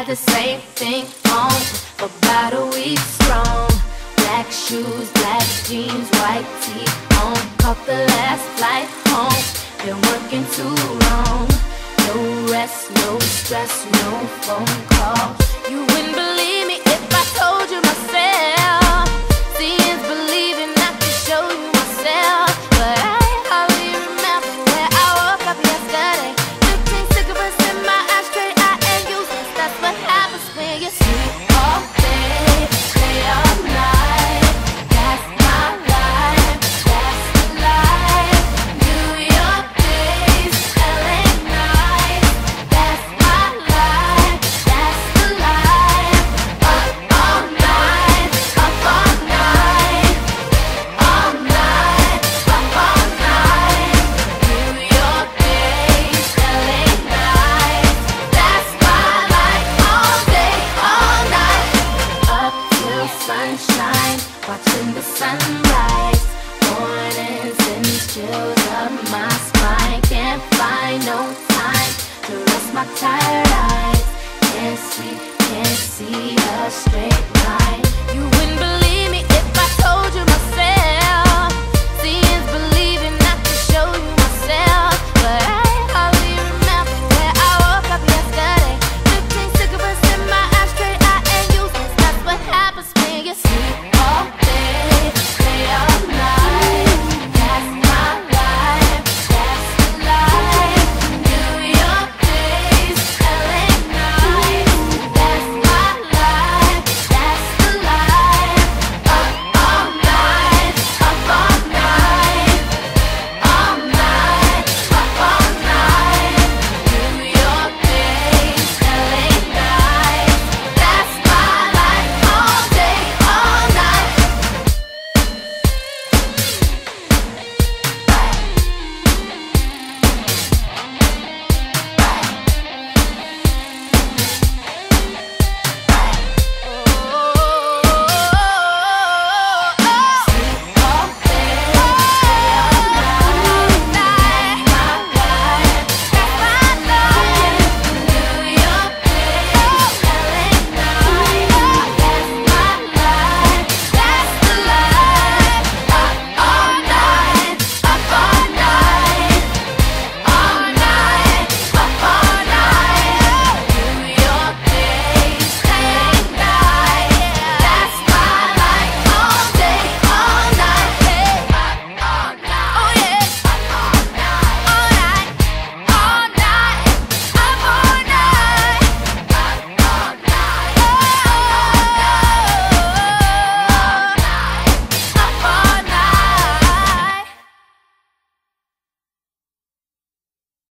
had the same thing on for about a week strong. Black shoes, black jeans, white tee on. Caught the last flight home. Been working too long. No rest, no stress, no phone call. You wouldn't believe me if I told you myself. Seeing's believing, I can show you myself. But I hardly remember where I woke up yesterday. 15 cigarettes in my ashtray, I ain't useless. That's what happens when you sleep all day, stay all night. That's my life, that's the life. New York days, LA nights. That's my life, that's the life. Up all night, up all night. All night, up all night. New York days, LA nights. That's my life, all day, all night. Up till sunshine, watching the sunrise. Mornings and chills up my spine. Can't find no time to rest my tired eyes. Can't see a straight line. You wouldn't believe